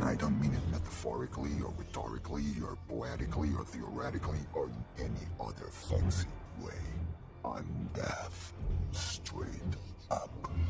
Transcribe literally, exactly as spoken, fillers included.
I don't mean it metaphorically or rhetorically or poetically or theoretically or in any other fancy way. I'm deaf, straight up.